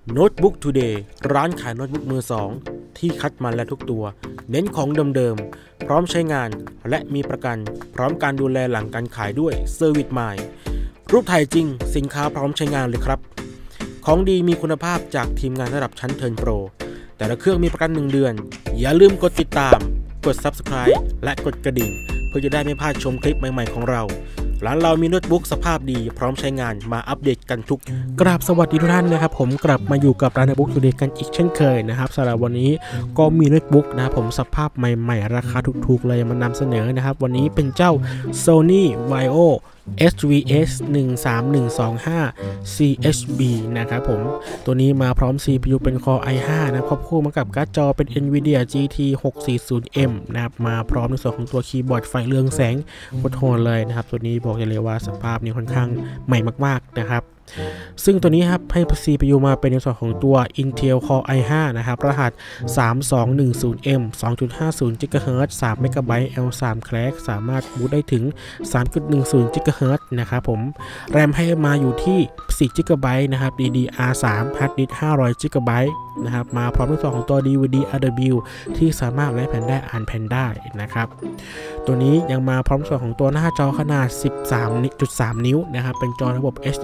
Notebook Today ร้านขายโน้ตบุ๊กมือสองที่คัดมาแล้วทุกตัวเน้นของเดิมๆพร้อมใช้งานและมีประกันพร้อมการดูแลหลังการขายด้วยเซอร์วิสใหม่รูปถ่ายจริงสินค้าพร้อมใช้งานเลยครับของดีมีคุณภาพจากทีมงานระดับชั้นเทิร์นโปรแต่ละเครื่องมีประกัน1 เดือนอย่าลืมกดติดตามกด Subscribe และกดกระดิ่งเพื่อจะได้ไม่พลาดชมคลิปใหม่ๆของเราร้านเรามีโน้ตบุ๊กสภาพดีพร้อมใช้งานมาอัปเดตกันทุกกราบสวัสดีทุกท่านนะครับผมกลับมาอยู่กับร้านโน้ตบุ๊กทูเดย์กันอีกเช่นเคยนะครับสำหรับวันนี้ก็มีโน้ตบุ๊กนะครับผมสภาพใหม่ๆราคาถูกๆเลยมานำเสนอนะครับวันนี้เป็นเจ้า Sony Vaio HVS 13125 CHB นะครับผมตัวนี้มาพร้อม CPU เป็น Core i5 นะควบคู่มากับการ์ดจอเป็น Nvidia GT 640M นะครับมาพร้อมในส่วนของตัวคีย์บอร์ดไฟเรืองแสงโหดเลยนะครับตัวนี้บอกเลยว่าสภาพนี้ค่อนข้างใหม่มากๆนะครับซึ่งตัวนี้ครับให้ CPU มาเป็นในส่วนของตัว Intel Core i5 นะครับรหัส 3210M 2.50 GHz 3 MB L3 Crack สามารถบูตได้ถึง 3.10 GHz นะครับผมแรมให้มาอยู่ที่4 GB นะครับ DDR3 Hard Disk 500 GB นะครับมาพร้อมในส่วนของตัว DVD RW ที่สามารถไลฟ์แผ่นได้อ่านแผ่นได้นะครับตัวนี้ยังมาพร้อมส่วนของตัวหน้าจอขนาด 13.3 นิ้วนะครับเป็นจอระบบ HD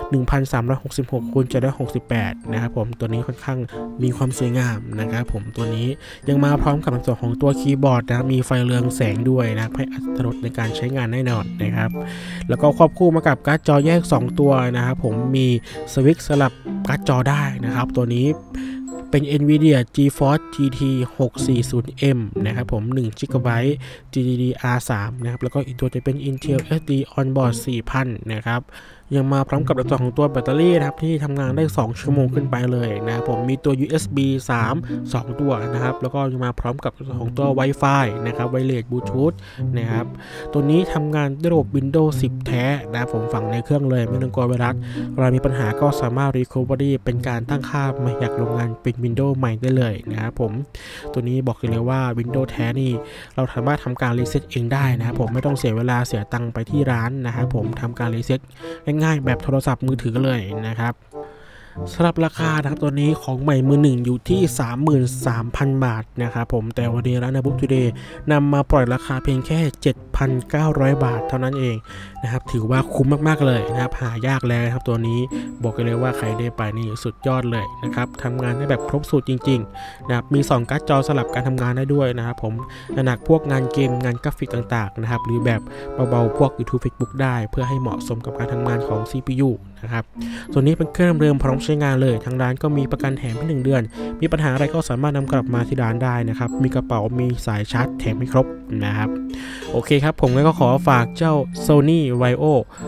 1366x768นะครับผมตัวนี้ค่อนข้างมีความสวยงามนะครับผมตัวนี้ยังมาพร้อมกับส่วนของตัวคีย์บอร์ดนะมีไฟเรืองแสงด้วยนะให้อรรถรสในการใช้งานแน่นอนนะครับแล้วก็ควบคู่มากับการ์ดจอแยก2ตัวนะครับผมมีสวิตช์สลับการ์ดจอได้นะครับตัวนี้เป็น Nvidia GeForce GT 640M นะครับผม1 GB GDDR3 นะครับแล้วก็อีกตัวจะเป็น Intel HD Onboard 4000 นะครับยังมาพร้อมกับตัวของตัวแบตเตอรี่นะครับที่ทำงานได้2 ชั่วโมงขึ้นไปเลยนะครับผมมีตัว USB 3 2 ตัวนะครับแล้วก็ยังมาพร้อมกับตัวของตัว Wi-Fi นะครับไวเลสบลูทูธนะครับตัวนี้ทำงานด้วยระบบ Windows 10 แท้นะผมฝังในเครื่องเลยไม่ต้องกลัวไวรัสเวลามีปัญหาก็สามารถ Recovery เป็นการตั้งค่ามาจากโรงงานเป็น Windows ใหม่ได้เลยนะครับผมตัวนี้บอกเลยว่า Windows แท้นี่เราสามารถทำการรีเซ็ตเองได้นะครับผมไม่ต้องเสียเวลาเสียตังค์ไปที่ร้านนะครับผมทำการรีเซ็ตง่ายๆแบบโทรศัพท์มือถือเลยนะครับสำหรับราคานะครับตัวนี้ของใหม่มือหนึ่งอยู่ที่ 33,000 บาทนะครับผมแต่วันนี้ร้าน Notebook Today นำมาปล่อยราคาเพียงแค่ 7,900 บาทเท่านั้นเองนะครับถือว่าคุ้มมากๆเลยนะครับหายากแล้วครับตัวนี้บอกกันเลยว่าใครได้ไปนี่สุดยอดเลยนะครับทำงานได้แบบครบสูตรจริงๆนะครับมี2การ์ดจอสลับการทำงานได้ด้วยนะครับผมหนักพวกงานเกมงานกราฟิกต่างๆนะครับหรือแบบเบาๆพวก YouTube Facebook ได้เพื่อให้เหมาะสมกับการทำงานของ CPU นะครับส่วนนี้เป็นเครื่องเดิมพร้อมใช้งานเลยทางร้านก็มีประกันแถมให้1 เดือนมีปัญหาอะไรก็สามารถนำกลับมาที่ร้านได้นะครับมีกระเป๋ามีสายชาร์จแถมให้ครบนะครับโอเคครับผมก็ขอฝากเจ้า Sony Vaio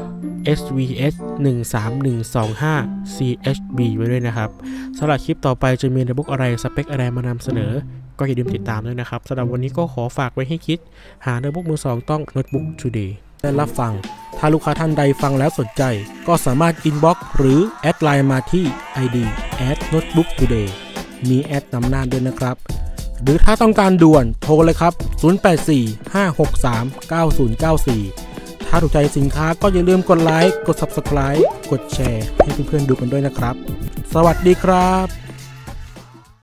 HVS 13125 CHB ไว้ด้วยนะครับสำหรับคลิปต่อไปจะมีโน้ตบุ๊กอะไรสเปคอะไรมานำเสนอก็อย่าลืมติดตามด้วยนะครับสำหรับวันนี้ก็ขอฝากไว้ให้คิดหาโน้ตบุ๊กมือสองต้อง Notebook Today ได้รับฟังถ้าลูกค้าท่านใดฟังแล้วสนใจก็สามารถอินบ็อกซ์หรือแอดไลน์มาที่ ID @Notebook Today มีแอดนำหน้าด้วยนะครับหรือถ้าต้องการด่วนโทรเลยครับ0845639094ถ้าถูกใจสินค้าก็อย่าลืมกดไลค์กด Subscribe กดแชร์ให้เพื่อนๆดูกันด้วยนะครับสวัสดีครับ